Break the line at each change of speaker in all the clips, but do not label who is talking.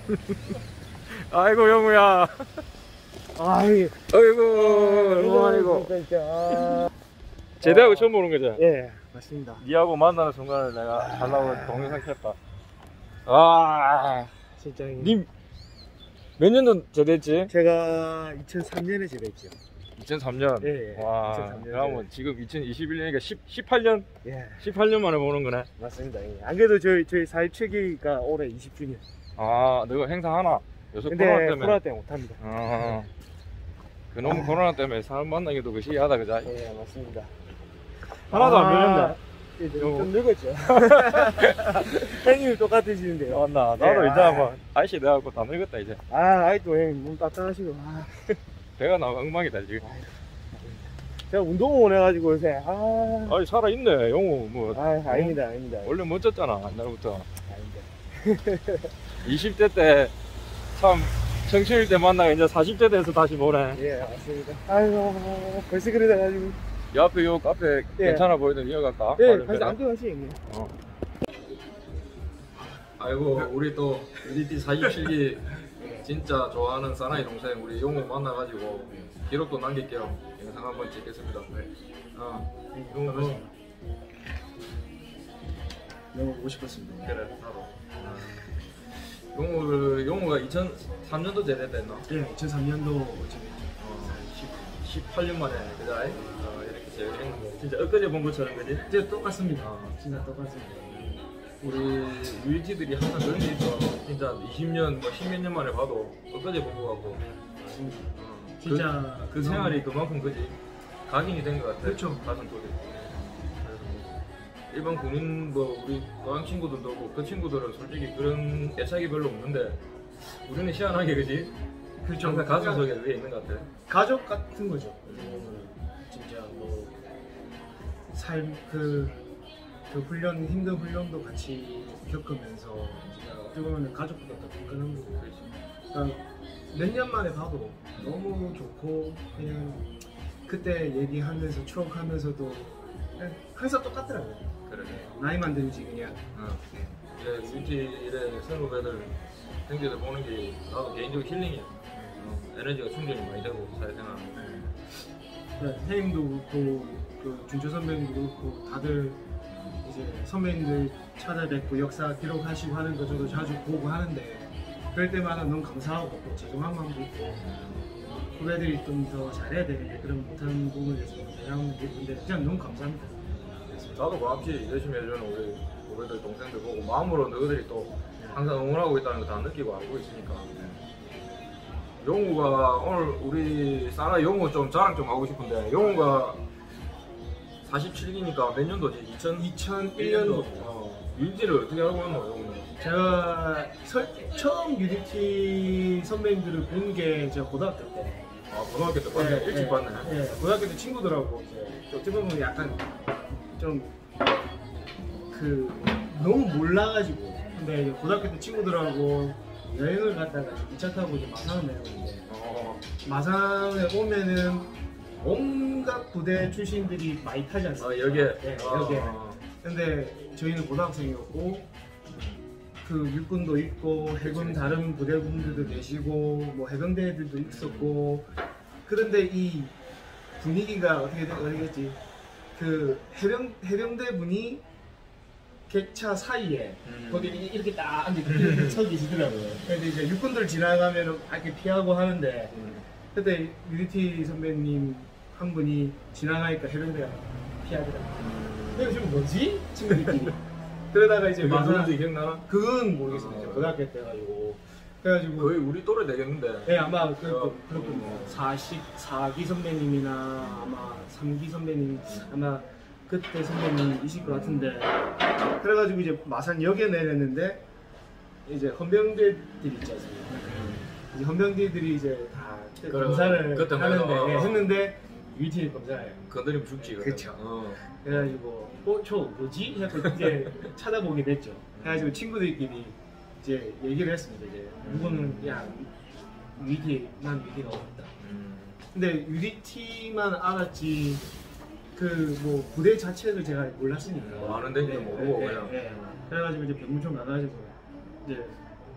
아이고 영우야.
아이고
응원이고. 제대하고 처음 보는 거죠?
예, 맞습니다.
니하고 만나는 순간을 내가 달라고 동영상 켰다. 아,
진짜.
님 몇 년도 제대했지?
제가 2003년에 제대했죠.
2003년.
예, 예.
와,
2003년.
그러면 지금 2021년이니까 18년?
예,
18년 만에 보는 거네.
맞습니다. 예. 안 그래도 저희 427기가 올해 20주년.
아, 너가 행사 하나? 요새
근데
코로나 때문에.
코로나 때문에 못합니다.
아, 그놈 코로나 때문에 사람 만나기도 그 시기하다, 그자?
예, 맞습니다.
하나도 안 변했네.
좀 늙었죠. 형님이 똑같으시는데요.
맞나? 나도
예,
이제 뭐 아이씨 돼갖고 다 늙었다 이제.
아이도 형님 몸 따뜻하시고.
배가 나와 엉망이다 지금.
제가 운동을 해가지고 요새
아니 살아있네 영우 뭐.
아닙니다.
원래 멋졌잖아 옛날부터.
아닙니다.
20대 때 참 청춘일 때 만나가 이제 40대 돼서 다시 보네.
예, 맞습니다. 아이고 벌써 그래 돼가지고.
이 앞에 요 카페
예.
괜찮아 보이는데 이어갈까?
예, 가서 안 들어가시 형님.
아이고 우리 또 UDT 47기 진짜 좋아하는 사나이 동생 우리 용우 만나가지고 기록도 남길게요. 영상 한번 찍겠습니다. 용우
너무 보고 싶었습니다.
그래 나도. 용우가 2003년도 제대했다 했나?
예, 2003년도
18년 만에 그자 이렇게 제대했는데 진짜 엊그제 본 것처럼 그지?
진짜 똑같습니다. 진짜 똑같습니다.
우리 UDT들이 항상 그런 게 있어. 진짜 20년 뭐 10몇 년 만에 봐도 엊그제 본 것 같고.
맞습니다. 진짜
그 생활이 그만큼 그지 각인이 된 것 같아.
그렇죠.
가슴 속에. 일반 군인 뭐 우리 과학 친구들도 그렇고 그 친구들은 솔직히 그런 애착이 별로 없는데 우리는 희한하게 그지?
그렇죠.
항상 가슴 속에 위에 있는 것 같아.
가족 같은 거죠. 진짜 뭐 삶 그 훈련 힘든 훈련도 같이 겪으면서 진짜 어떻게 보면 가족보다 더 든든한 거고. 그러니까 몇 년 만에 봐도 너무 좋고 그냥 그때 얘기하면서 추억하면서도 그냥 항상 똑같더라고요.
그래.
나이만 들지 그냥.
이제 UT 이래 선후배들 형제들 보는 게 나도 개인적으로 힐링이야. 에너지가 충전이 많이 되고 사회생활.
형님도 그렇고 그 준초 선배님도 그렇고 다들 이제 선배님들 찾아뵙고 역사 기록하시고 하는 거 저도 자주 보고 하는데 그럴 때마다 너무 감사하고 또 죄송한 마음도 있고 후배들이 좀 더 잘해야 되는데 그런 못하는 부분에 대해서 죄송한 게 있는데 그냥 너무 감사합니다.
나도 고맙지. 열심히 해주는 우리 후배들 동생들 보고 마음으로 너희들이 또 항상 응원하고 있다는 거 다 느끼고 알고 있으니까. 용우가 오늘 우리 사나 용우 좀 자랑 좀 하고 싶은데 용우가 47기니까 몇 년도지?
2001년도.
UDT를 어떻게 알고 있노 용우는?
제가 처음 UDT 선배님들을 본 게 제가 고등학교 때.
아 고등학교 때 봤네. 일찍 봤네.
네, 고등학교 때 친구들하고 이제 어떻게 보면 약간 좀 그 너무 몰라가지고 근데 이제 고등학교 때 친구들하고 여행을 갔다가 2차 타고 이제 마산을 내려오는데 마산에 오면은 온갖 부대 출신들이 많이 타지 않습니까?
여기에?
네, 여기에. 근데 저희는 고등학생이었고 그 육군도 있고 해군 다른 부대분들도 계시고 뭐 해병대 애들도 있었고 그런데 이 분위기가 어떻게겠지 그 해병대 분이 객차 사이에 거기 이렇게 딱 앉아 서 계시더라고요. 근데 이제 육군들 지나가면 이렇게 피하고 하는데 그때 UDT 선배님 한 분이 지나가니까 해병대가 피하더라고요. 근데 지금 뭐지? 친구들끼리. 그러다가 이제
누군지 기억나나?
그건 모르겠습니다. 고등학교 때 가지고 그래가지고
거의 우리 또래 되겠는데.
네 아마 그렇군 44기 선배님이나 아마 3기 선배님 아마 그때 선배님이실 것 같은데 그래가지고 이제 마산역에 내렸는데 이제 헌병대들이 있지 않습니까? 이제 헌병대들이 이제 다 검사를 하는데 했는데 UDT 검사예요.
건드리면 죽지.
그렇죠. 그래가지고 저 뭐지? 해서 이제 찾아보게 됐죠. 그래가지고 친구들끼리 이제 얘기를 했습니다. 이제 누구는 야 UDT만 UDT가 없다. 근데 UDT만 알았지 그 뭐 부대 자체를 제가 몰랐으니까.
아는 데인지 모르고 그냥.
그래가지고 이제 병무청 가가지고 이제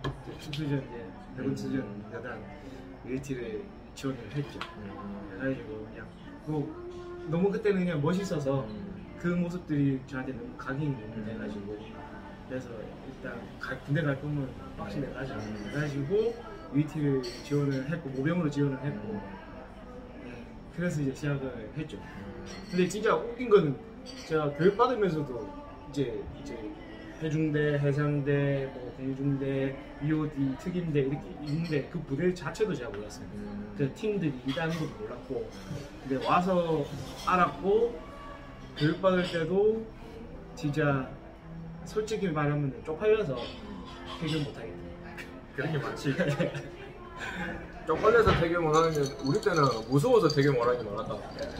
특수전 이제 해군수전 여단 UET를 지원을 했죠. 그래가지고 그냥 뭐 너무 그때는 그냥 멋있어서 그 모습들이 저한테 너무 각인이 너무 돼가지고 그래서 일단 군대 갈 거면 확실히 가자 해가지고 UET를 지원을 했고 모병으로 지원을 했고 네, 그래서 이제 시작을 했죠. 근데 진짜 웃긴 거는 제가 교육 받으면서도 이제 해중대, 해상대, 뭐 공중대, EOD, 특임대 이렇게 있는데 그 부대 자체도 제가 몰랐어요. 그 팀들이 있다는 것도 몰랐고 근데 와서 알았고 교육받을 때도 진짜 솔직히 말하면 쪽팔려서 해결 못하겠다.
그런 게 많지. 쪽팔려서 태교 못하는 게 우리 때는 무서워서 태교 못하는 게 많았다.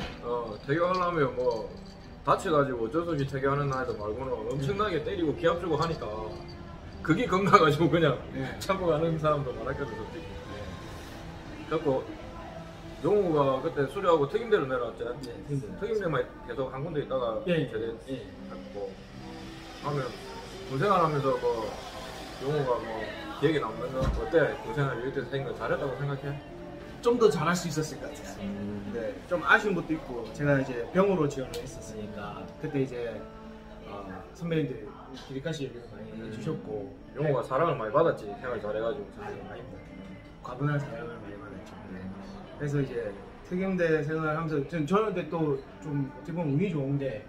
태교하려면 뭐 다쳐가지고 어쩔 수 없이 태교하는 아이들 말고는 엄청나게 때리고 기합 주고 하니까 그게 겁나가지고 그냥 참고 가는 사람도 많았거든 솔직히. 그래갖고 용우가 그때 수료하고 특임대로 내려왔지. 특임대만 계속 한 군데 있다가 제대했고 하면 군생활 하면서 뭐 용우가 뭐 기억에 남는 거 어때? 군생활 이럴 때 생각 잘했다고 생각해?
좀 더 잘할 수 있었을 것 같았어요. 네, 좀 아쉬운 것도 있고 제가 이제 병으로 지원을 했었으니까 그때 이제 선배님들 기립가시 얘기를 많이 해주셨고
용우가 사랑을 많이 받았지. 생활 잘해가지고
많이 과분한 사랑을 많이 받았죠. 그래서 이제 특임대 생활하면서 저는 근데 또 좀 어떻게 보면 운이 좋은 게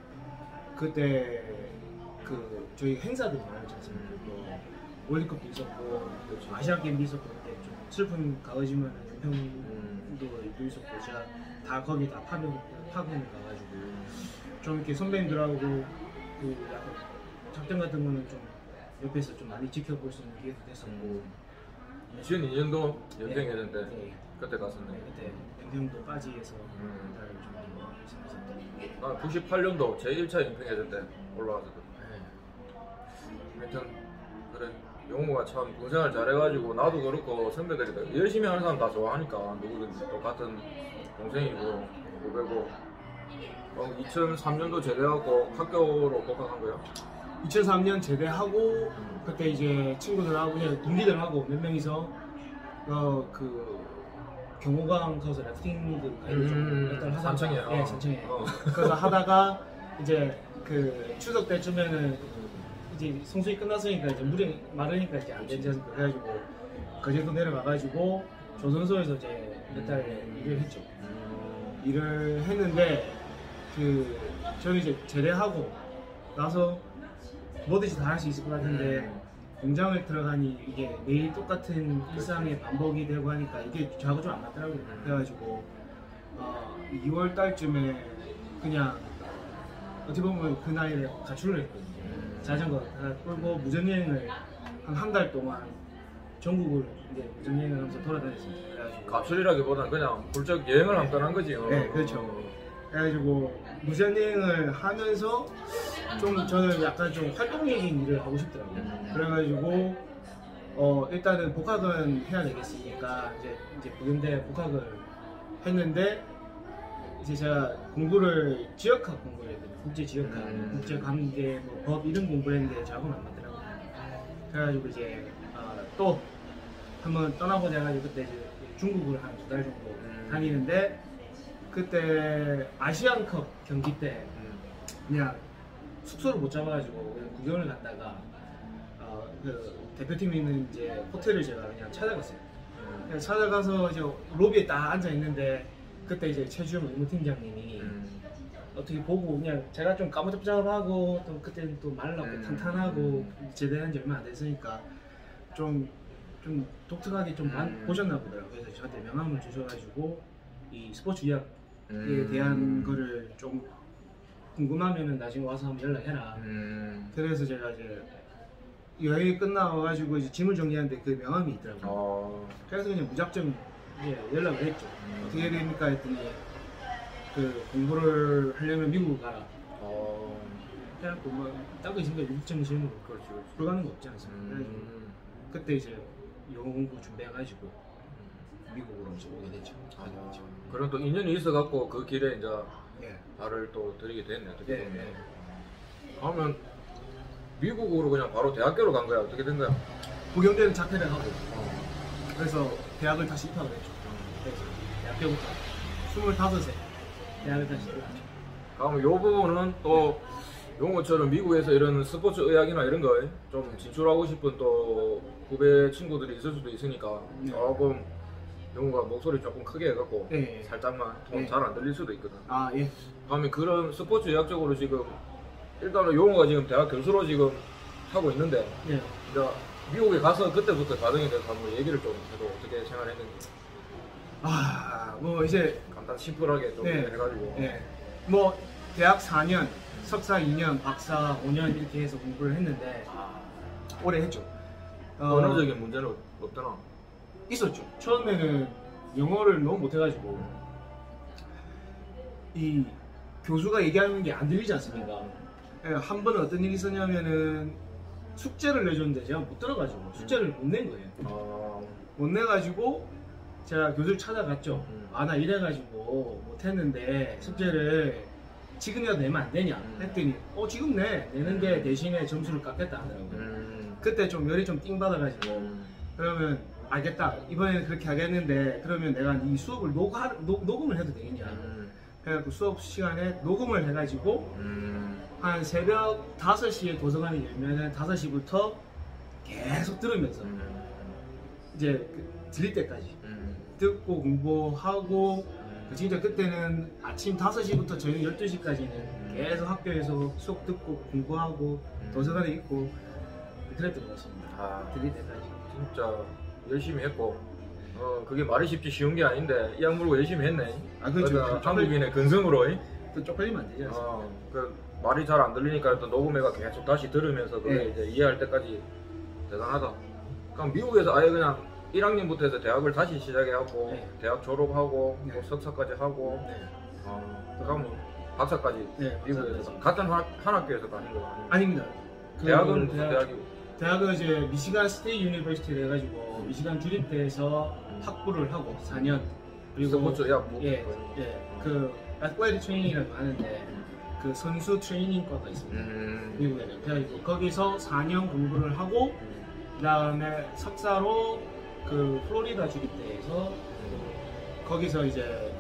그때 그 저희 행사들이 많았지 않습니까? 뭐 월드컵도 있었고 아시안 게임도 있었고 근데 좀 슬픈 가오지만 연평도 있었고 제가 다 거기 다 파견을 가가지고 좀 이렇게 선배님들하고 그 약간 작전 같은 거는 좀 옆에서 좀 많이 지켜볼 수 있는 기회도 됐었고
2002년도 연평해전 때 그때 갔었네.
그때 연평도 빠지에서 달을 좀 있었던.
난 98년도 제1차 연평해전 때 올라왔었거든. 하여튼 그래 용우가 참 군생활 잘해가지고 나도 그렇고 선배들이 열심히 하는 사람 다 좋아하니까 누구든지 똑같은 동생이고 후배고 2003년도 제대하고 학교로 복학한 거야?
2003년 제대하고 그때 이제 친구들하고 그냥 동기들하고 몇 명이서 그 경호강 가서 래프팅 가이드 좀 하다가
산청에
네, 산청에 그래서 하다가 이제 그 추석 때쯤에는 이제 성수기 끝났으니까 이제 물이 마르니까 이제 안 되지 않습니까? 그래가지고 거제도 내려가가지고 조선소에서 이제 몇 달 일을 했죠. 일을 했는데 그 저는 이제 제대하고 나서 뭐든지 다 할 수 있을 것 같은데 공장을 들어가니 이게 매일 똑같은 일상의 반복이 되고 하니까 이게 저하고 좀 안 맞더라고요. 그래가지고 2월 달쯤에 그냥 어떻게 보면 그 나이에 가출을 했거든요. 자전거 다 끌고 무전여행을 한 달 동안 전국을 이제 무전여행을 하면서 돌아다녔습니다. 그래가지고
가출이라기보다는 그냥 훌쩍 여행을 한번 떠난 거지.
네, 그렇죠. 그래가지고 무전여행을 하면서 좀 저는 약간 좀 활동적인 일을 하고 싶더라고요. 그래가지고 일단은 복학은 해야 되겠으니까 이제 부근대 복학을 했는데 이제 제가 공부를 지역학 공부를 했거든요. 국제 지역학, 국제 관계, 뭐 법 이런 공부를 했는데 저하고는 안 맞더라고요. 그래가지고 이제 또 한번 떠나보자 해가지고 그때 이제 중국을 한 2달 정도 다니는데 그때 아시안컵 경기 때 그냥 숙소를 못 잡아가지고 그냥 구경을 갔다가 그 대표팀에 있는 이제 호텔을 제가 그냥 찾아갔어요. 그냥 찾아가서 이제 로비에 딱 앉아 있는데 그때 이제 최주영 의무팀장님이 어떻게 보고 그냥 제가 좀 까무잡잡하고 또 그때는 또 말라고 탄탄하고 제대한 지 얼마 안 됐으니까 좀 독특하게 좀 보셨나 보더라고요. 그래서 저한테 명함을 주셔가지고 이 스포츠 의학에 대한 거를 좀 궁금하면은 나중에 와서 한번 연락해라. 그래서 제가 이제 여행이 끝나가지고 이제 짐을 정리하는데 그 명함이 있더라고요. 그래서 그냥 무작정 이제 연락을 했죠. 어떻게 됩니까 했더니 그 공부를 하려면 미국을 가라. 그냥 뭐 따고 있으니까 미국 정신으로 불가는 거 없지 않습니까? 그래가지고 그때 이제 영어 공부 준비해가지고 미국으로 이제 오게 됐죠.
그럼 또 인연이 있어갖고 그 길에 이제 발을 또 들이게 됐네. 어떻게 보면. 그러면 미국으로 그냥 바로 대학교로 간 거야? 어떻게 된 거야?
부경대는 자퇴를 하고 그래서 대학을 다시 입학을 했죠. 그래서 대학교부터 25세 대학을 다시 들어갔죠.
그럼 요 부분은 또 용호처럼 미국에서 이런 스포츠 의학이나 이런 거에 좀 진출하고 싶은 또 후배 친구들이 있을 수도 있으니까
네.
조금 용호가 목소리 조금 크게 해갖고
네.
살짝만 톤
네.
잘 안 들릴 수도 있거든.
아 예.
그러면 그런 스포츠 의학적으로 지금 일단은 용호가 지금 대학 교수로 지금 하고 있는데
예.
이제 미국에 가서 그때부터 과정에 대해서 한번 얘기를 좀 해도 어떻게 생활했는지
뭐 이제
간단 심플하게 좀
네.
해가지고
예. 뭐 대학 4년, 석사 2년, 박사 5년 이렇게 해서 공부를 했는데 오래 했죠.
언어적인 문제는 없더나.
있었죠. 처음에는 영어를 너무 못해가지고 이 교수가 얘기하는 게 안 들리지 않습니까? 예, 한 번은 어떤 일이 있었냐면은 숙제를 내줬는데 제가 못 들어가지고 숙제를 못 낸 거예요. 못 내가지고 제가 교수를 찾아갔죠. 나 이래가지고 못했는데 숙제를 지금이라도 내면 안 되냐 했더니 지금 내는데 대신에 점수를 깎겠다 하더라고요. 그때 좀 열이 좀 띵 받아가지고 그러면 알겠다 이번에는 그렇게 하겠는데 그러면 내가 이 수업을 녹음을 해도 되겠냐 그래갖고 수업 시간에 녹음을 해가지고 한 새벽 5시에 도서관이 열면은 5시부터 계속 들으면서 이제 들릴 때까지 듣고 공부하고 진짜 그때는 아침 5시부터 저녁 12시까지는 계속 학교에서 수업 듣고 공부하고 도서관에 있고 그랬던 것 같습니다. 들릴 때까지.
진짜 열심히 했고 그게 말이 쉽지 쉬운 게 아닌데 이 악물고 열심히 했네.
그렇죠.
그러니까 한국인의 근성으로
또 쪽팔리면 안 되지 않습니까?
그 말이 잘 안 들리니까 일단 녹음해가 계속 다시 들으면서 그게 이제 이해할 때까지 대단하다. 그럼 미국에서 아예 그냥 1학년부터 해서 대학을 다시 시작해갖고 대학 졸업하고 또 석사까지 하고 그러면 박사까지 미국에서 같은 한 학교에서 다닌 거
아닙니다.
대학은 무슨 대학이고?
대학은 이제 미시간 스테이트 유니버시티를 해가지고 미시간 주립대에서 학부를 하고 4년 그리고
스포츠 의학부
그 애플레틱 트레이닝이라고 하는데 그 선수 트레이닝과가 있습니다. 미국에는 그래가지고 거기서 4년 공부를 하고 그 다음에 석사로 그 플로리다 주립대에서 거기서 이제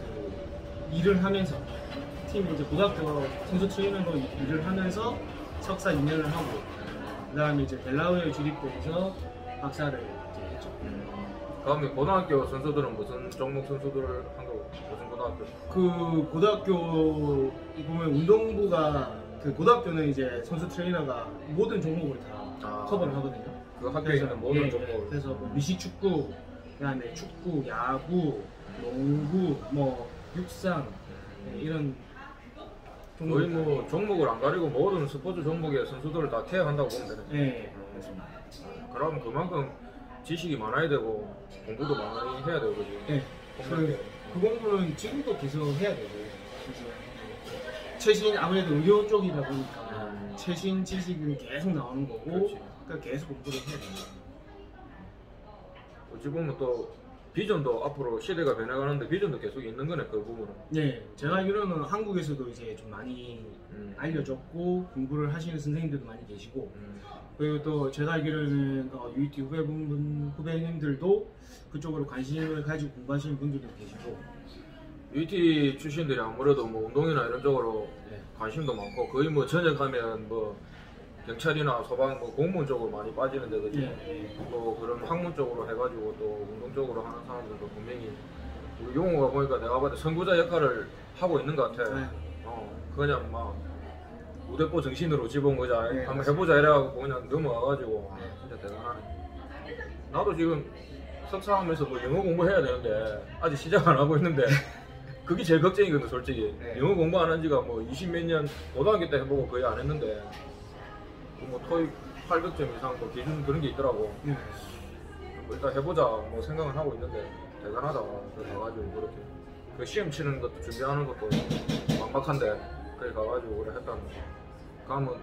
그 일을 하면서 팀 이제 고등학교 선수 트레이너로 일을 하면서 석사 2년을 하고 그 다음에 이제 델라웨어 주립대에서 박사를 이제 했죠.
그러면 고등학교 선수들은 무슨 종목 선수들을 한 거고? 무슨 고등학교?
그 고등학교 보면 운동부가 그 고등학교는 이제 선수 트레이너가 모든 종목을 다 커버를 하거든요.
그 학교에 있는 모든 종목을.
그래서 뭐 미식축구, 그다음에 축구, 야구, 농구, 뭐 육상 이런
거의 뭐 종목을 안 가리고 모든 스포츠 종목의 선수들을 다 케어한다고 보면 되네.
네, 맞습니다.
그럼 그만큼 지식이 많아야 되고 공부도 많이 해야 되고 그지?
네. 그 공부는 지금도 계속 해야 되고 그래서 최신 아무래도 의료 쪽이다 보니까 최신 지식은 계속 나오는 거고 그러니까 계속 공부를 해야 됩니다.
어찌 보면 또 비전도 앞으로 시대가 변해가는데 비전도 계속 있는 거네 그 부분은.
네, 제가 알기로는 한국에서도 이제 좀 많이 알려졌고 공부를 하시는 선생님들도 많이 계시고 그리고 또 제가 알기로는 UET 후배님들도 그쪽으로 관심을 가지고 공부하시는 분들도 계시고
UET 출신들이 아무래도 뭐 운동이나 이런 쪽으로 관심도 많고 거의 뭐 전역하면 뭐 경찰이나 소방 뭐 공무원 쪽으로 많이 빠지는데 그지? 또 그런 학문 쪽으로 해가지고 또 운동 쪽으로 하는 사람들도 분명히 우리 용호가 보니까 내가 봤을 때 선구자 역할을 하고 있는 것 같아. 그냥 막 무대포 정신으로 집어온 거자 한번 해보자 이래가지고 그냥 넘어와가지고 진짜 대단하네. 나도 지금 석사하면서 뭐 영어 공부해야 되는데 아직 시작 안 하고 있는데 그게 제일 걱정이거든 솔직히. 영어 공부 안 한 지가 뭐 20몇 년 고등학교 때 해보고 거의 안 했는데 뭐 토익 800점 이상 뭐 기준 그런 게 있더라고. 뭐 일단 해보자 뭐 생각은 하고 있는데 대단하다. 그래 가가지고 그렇게 그 시험 치는 것도 준비하는 것도 막막한데 그래 가가지고 그래 했다는 거. 그러면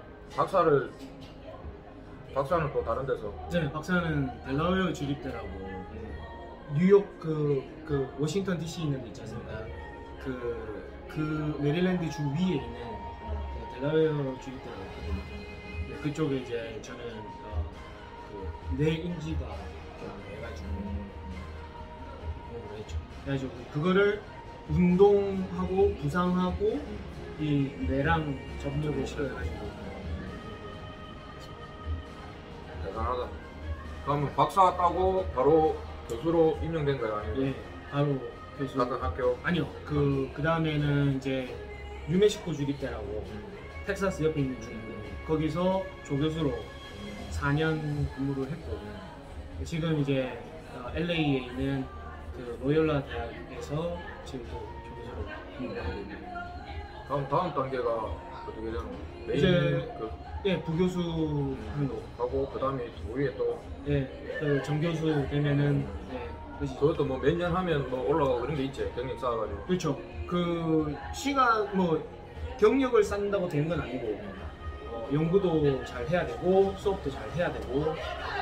박사는 또 다른 데서?
네, 박사는 델라웨어 주립대라고 뉴욕 그 워싱턴 DC 있는 데 있지 않습니까? 그 메릴랜드 주 위에 있는 델라웨어 주립대라고 있거든요. 그쪽에 이제 저는 뇌 인지가 해가지고 공부를 했죠. 그래가지고 그거를 운동하고 부상하고 이 뇌랑 접목을 시켜가지고
대단하다. 그러면 박사 따고 바로 교수로 임명된 거야? 아니면
예 바로 교수.
같은 학교?
아니요 그 다음에는 이제 뉴멕시코 주립대라고 텍사스 옆에 있는 주립대 거기서 조교수로 4년 근무를 했고 지금 이제 LA에 있는 그 로열라 대학에서 지금 또 조교수로 근무하고 있습니다.
그럼 다음 단계가 어떻게 되는 거야? 메인
이제
그
예 부교수 하고
하고 그 다음에 위에 또
예그 정교수 되면은 예 그것이
그것도 뭐 몇 년 하면 뭐 올라가고 그런 게 있지. 경력 쌓아가지고.
그렇죠. 그 시간 뭐 경력을 쌓는다고 되는 건 아니고 연구도 잘 해야 되고 수업도 잘 해야 되고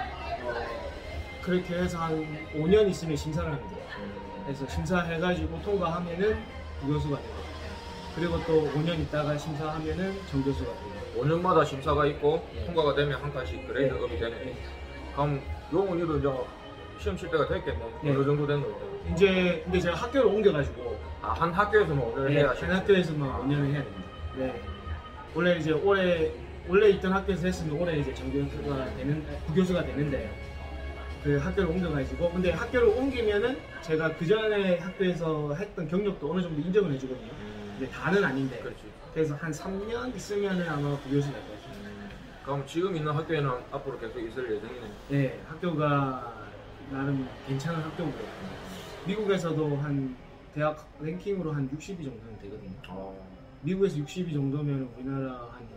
그렇게 해서 한 5년 있으면 심사를 합니다. 그래서 심사해가지고 통과하면은 부교수가 되고 그리고 또 5년 있다가 심사하면은 정교수가 되고
5년마다 심사가 있고
네.
통과가 되면 한 칸씩 그레이드업이 되네.
네.
그럼 용훈이도 이제 시험 칠 때가 됐겠네.
네.
어느 정도 된 거?
이제 근데 제가 학교를 옮겨가지고
한 학교에서만 5년을 해야
한 학교에서만 5년을 해야 됩니다. 네. 원래 이제 원래 있던 학교에서 했으면 올해 이제 정교수가 되는 부교수가 되는데 그 학교를 옮겨가지고 근데 학교를 옮기면은 제가 그 전에 학교에서 했던 경력도 어느 정도 인정을 해주거든요. 근데 다는 아닌데
그렇지.
그래서 한 3년 있으면은 아마 부교수가 될 거예요.
그럼 지금 있는 학교에는 앞으로 계속 있을 예정이네.
네, 학교가 나름 괜찮은 학교고요. 미국에서도 한 대학 랭킹으로 한 60위 정도는 되거든요. 미국에서 60위 정도면 우리나라 한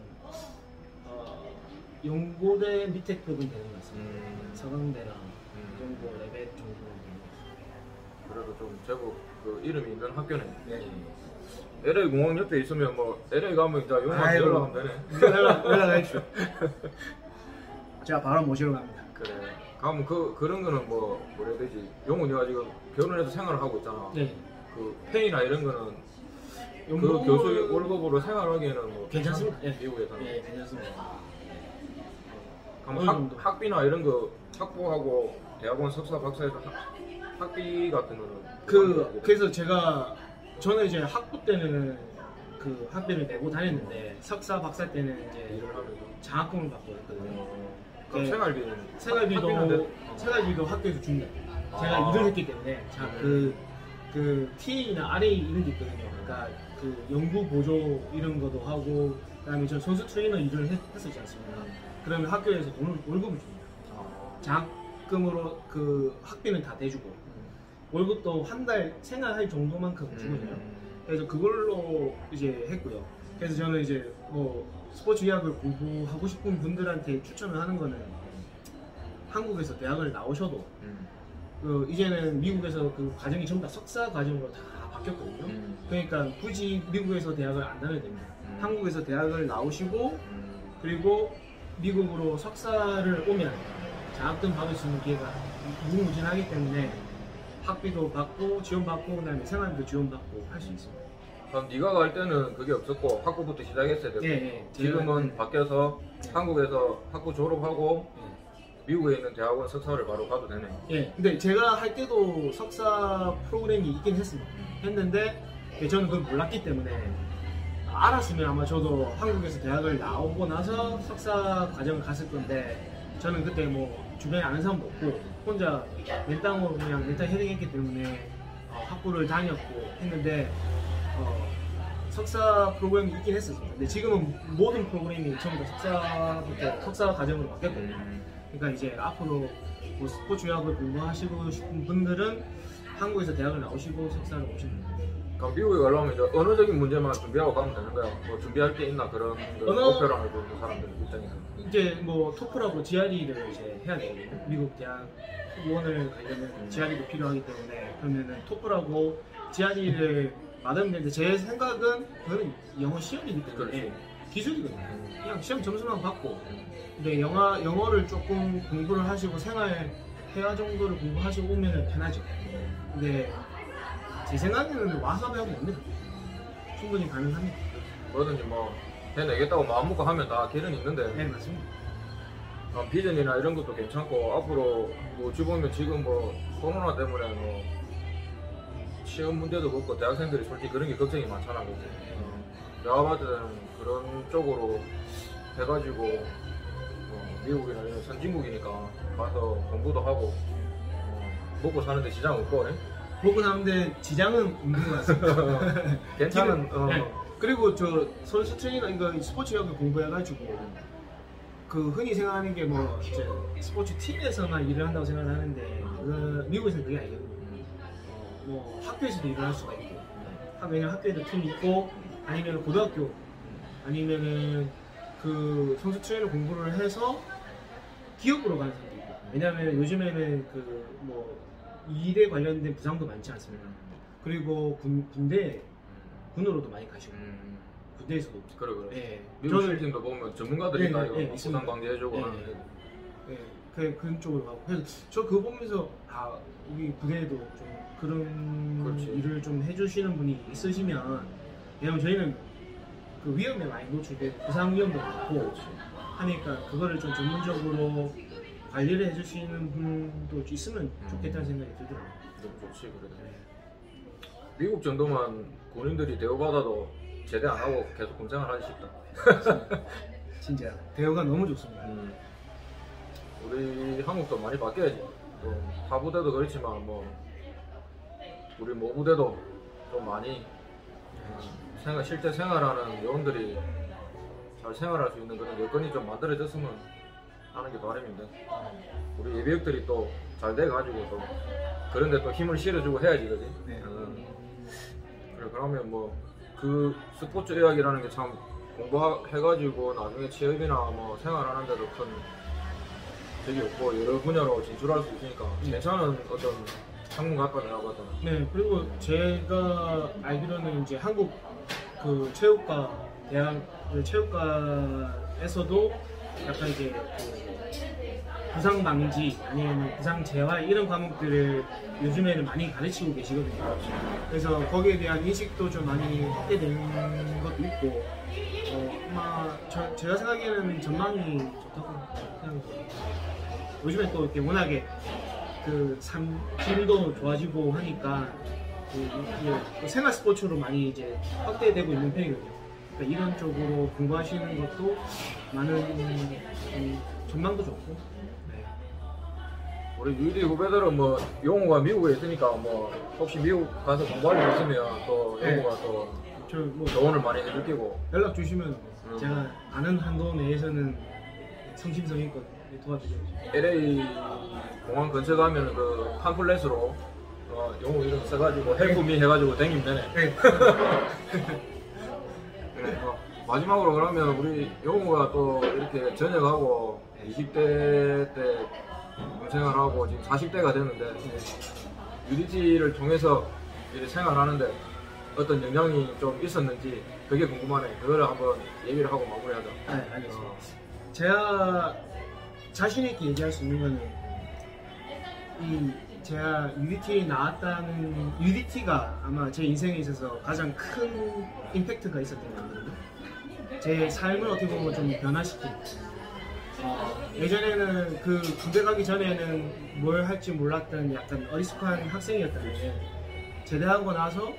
연고대 밑에 급은 되는 것 같습니다. 서강대랑 그 정도 레벨 정도는 되는 것 같습니다.
그래도 좀 제법 그 이름이 있는 학교네.
네.
LA 공항 옆에 있으면 뭐 LA 가면 이제 용훈한테
아이고.
연락하면 되네.
연락하십시오. 제가 바로 모시러 갑니다.
그래. 그럼 그런 거는 뭐라 해야 되지? 용훈이가 지금 결혼해서 생활을 하고 있잖아.
네.
그 페이나 이런 거는 그
연봉을-
교수 월급으로 생활하기에는 뭐
괜찮습니다. 네.
미국에서는.
네, 괜찮습니다.
그럼
어느 정도.
학비나 이런 거 학부하고 대학원 석사 박사에서 학비 같은 거는
그래서 저는 이제 학부 때는 그 학비를 내고 다녔는데 석사 박사 때는 이제
일을 하면서
장학금을 받고 있거든요.
그럼
네.
생활비는
생활비도 학교에서 줍니다. 제가 일을 했기 때문에 그 TA나 RA 이런 게 있거든요. 그러니까 그 연구 보조 이런 것도 하고 그다음에 저 선수 트레이너 일을 했었지 않습니까? 그러면 학교에서 월급을 줍니다. 장학금으로 그 학비는 다 대주고 월급도 한 달 생활할 정도만큼 주거든요. 그래서 그걸로 이제 했고요. 그래서 저는 이제 뭐 스포츠 의학을 공부하고 싶은 분들한테 추천을 하는 거는 한국에서 대학을 나오셔도 이제는 미국에서 그 과정이 전부 다 석사 과정으로 다 바뀌었거든요. 그러니까 굳이 미국에서 대학을 안 다녀야 됩니다. 한국에서 대학을 나오시고 그리고 미국으로 석사를 오면 장학금 받을 수 있는 기회가 무궁무진하기 때문에 학비도 받고 지원받고 그다음에 생활비도 지원받고 할 수 있습니다.
그럼 네가 갈 때는 그게 없었고 학부부터 시작했어야 되고
예.
지금은 바뀌어서 한국에서 학부 졸업하고 미국에 있는 대학원 석사를 바로 가도 되네.
예. 근데 제가 할 때도 석사 프로그램이 있긴 했습니다. 했는데 저는 그걸 몰랐기 때문에 알았으면 아마 저도 한국에서 대학을 나오고 나서 석사 과정을 갔을 건데 저는 그때 뭐 주변에 아는 사람도 없고 혼자 맨땅으로 그냥 맨땅 헤딩했기 때문에 학부를 다녔고 했는데 석사 프로그램이 있긴 했었습니다. 근데 지금은 모든 프로그램이 전부 다 석사 과정으로 바뀌었거든요. 그러니까 이제 앞으로 뭐 스포츠 의학을 공부하시고 싶은 분들은 한국에서 대학을 나오시고 석사를 오시면 됩니다.
그럼 미국에 가려면 이제 언어적인 문제만 준비하고 가면 되는 거야? 뭐 준비할 게 있나 그런 목표를 알고 있는 사람들 입장에서.
이제 뭐 토플하고 GRE를 이제 해야 되거든요. 미국 대학 후원을 가려면 GRE도 필요하기 때문에 그러면은 토플하고 GRE를 받으면 되는데 제 생각은 그건 영어 시험이기 때문에
그렇지.
기술이거든요. 그냥 시험 점수만 받고 근데 영어를 조금 공부를 하시고 생활회화 정도를 공부하시고 오면 편하죠. 근데 제 생각에는 와서 배우면 됩니다. 충분히 가능합니다.
뭐든지 뭐 해내겠다고 마음 먹고 하면 다 길은 있는데
네 맞습니다.
비전이나 이런 것도 괜찮고 앞으로 뭐 어찌 보면 지금 뭐 코로나 때문에 뭐 시험 문제도 그렇고 대학생들이 솔직히 그런 게 걱정이 많잖아. 그지? 내가 봤을 때는 그런 쪽으로 해가지고 미국이나 이런 선진국이니까 가서 공부도 하고 먹고 사는데 지장 없고
먹고 사는데 지장은 없는 것 같습니다.
괜찮은
네. 그리고 저 선수 트레이너 이거 스포츠 영역 공부해가지고 그 흔히 생각하는 게 뭐 이제 스포츠 팀에서만 일을 한다고 생각하는데 그 미국에서는 그게 아니거든요. 뭐 학교에서도 일을 할 수가 있고 왜냐면 학교에도 팀이 있고 아니면 고등학교 아니면은 그 선수 트레이너 공부를 해서 기업으로 가는 사람도 있고 왜냐면 요즘에는 그 뭐 일에 관련된 부상도 많지 않습니까? 그리고 군으로도 많이 가시고 군대에서도
그래.
예.
미국 실팀도 보면 전문가들이 있다 이거
예,
부상 방지해주고 하는 데.
그런 쪽으로 가고 그래서 저 그거 보면서 우리 부대에도 좀 그런
그렇지.
일을 좀 해주시는 분이 있으시면 왜냐면 저희는 그 위험에 많이 노출돼 부상 위험도 많고 하니까 그거를 좀 전문적으로 관리를 해주시는 분도 있으면 좋겠다는 생각이 들더라고요.
너무 좋지 그래도. 미국 정도만 군인들이 대우받아도 제대 안 하고 계속 군생활 하기 쉽다.
진짜 대우가 너무 좋습니다.
우리 한국도 많이 바뀌어야지. 또 하부대도 그렇지만 뭐 우리 모부대도 좀 많이 실제 생활하는 요원들이 잘 생활할 수 있는 그런 여건이 좀 만들어졌으면 하는 게 바람인데 우리 예비역들이 또 잘 돼가지고 또 그런데 또 힘을 실어주고 해야지 그지?
네.
그래 그러면 뭐 그 스포츠 의학이라는 게 참 공부해가지고 나중에 취업이나 뭐 생활하는데도 큰 적이 없고 여러 분야로 진출할 수 있으니까 괜찮은 어떤 학문 같다 내가 봤던.
네, 그리고 제가 알기로는 이제 한국 그 체육과 대학 체육과에서도 약간 이제 그 부상 방지 아니면 부상 재활 이런 과목들을 요즘에는 많이 가르치고 계시거든요. 그래서 거기에 대한 인식도 좀 많이 확대되는 것도 있고 아마 제가 생각에는 전망이 좋다고 생각해요. 요즘에 또 이렇게 워낙에 그 삶질도 좋아지고 하니까 그 생활 스포츠로 많이 이제 확대되고 있는 편이거든요. 그러니까 이런 쪽으로 공부하시는 것도 많은 전망도 좋고. 네.
우리 UD 후배들은 뭐 용호가 미국에 있으니까 뭐 혹시 미국 가서 공부할 일 있으면 또 용호가 또
저 뭐
조언을 많이 해줄 끼고
연락 주시면 제가 아는 한도 내에서는 성심성의껏 도와드려야죠.
LA 공항 근처 가면 그 팜플렛으로 용호 이름 써가지고 헬프미 해가지고 댕기면 되네.
네.
그래, 마지막으로 그러면 우리 용호가 또 이렇게 전역하고 20대 때 군생활하고 지금 40대가 됐는데 UDT를 통해서 이렇게 생활하는데 어떤 영향이 좀 있었는지 그게 궁금하네. 그거를 한번 얘기를 하고 마무리하자.
네, 알겠습니다. 제가 자신 있게 얘기할 수 있는 거는 제가 UDT에 나왔다는 UDT가 아마 제 인생에 있어서 가장 큰 임팩트가 있었던 것 같거든요. 제 삶을 어떻게 보면 좀 변화시킨. 예전에는 그 군대 가기 전에는 뭘 할지 몰랐던 약간 어리숙한 학생이었다면 제대하고 나서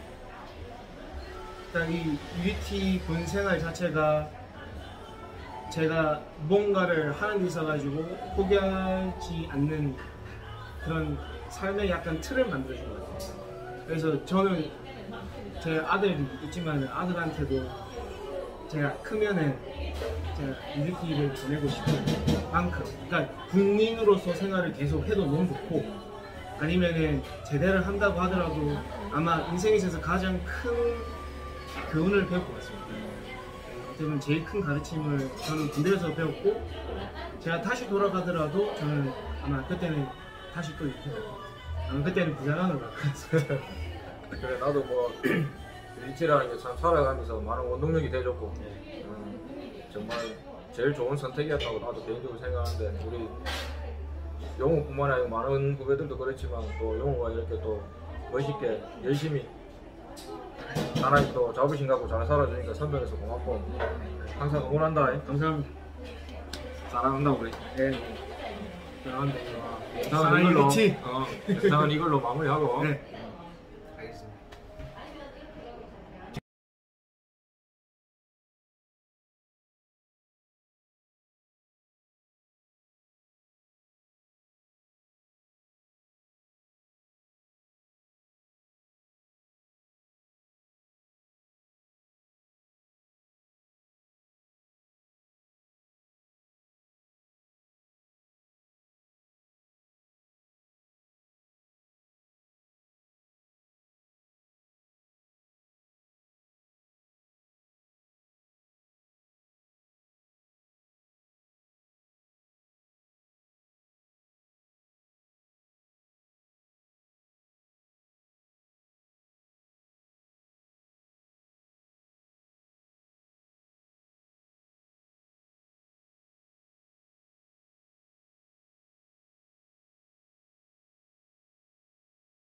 일단 이 UDT 군 생활 자체가 제가 뭔가를 하는 데 있어가지고 포기하지 않는 그런 삶의 약간 틀을 만들어준 것 같아요. 그래서 저는 제 아들이 있지만 아들한테도 제가 크면은 제가 UDT를 보내고 싶은 만큼 그러니까 국민으로서 생활을 계속 해도 너무 좋고 아니면은 제대를 한다고 하더라도 아마 인생에 있어서 가장 큰 교훈을 배울 것 같습니다. 어떻게 보면 제일 큰 가르침을 저는 군대에서 배웠고 제가 다시 돌아가더라도 저는 아마 그때는 다시 또 이렇게 아마 그때는 부자랑을 갈 것 같습니다.
그래 나도 뭐 UDT라는 게 참 살아가면서 많은 원동력이 돼줬고 정말 제일 좋은 선택이었다고 나도 개인적으로 생각하는데 우리 용호뿐만 아니라 많은 후배들도 그렇지만 또 용호가 이렇게 또 멋있게 열심히 하나님 또 자부심 갖고 잘 살아주니까 선배로서 고맙고 항상 응원한다.
감사합니다.
사랑한다고 그래.
네. 사랑한다.
영상은 이걸로
사랑이겠지.
영상은 이걸로 마무리하고
네.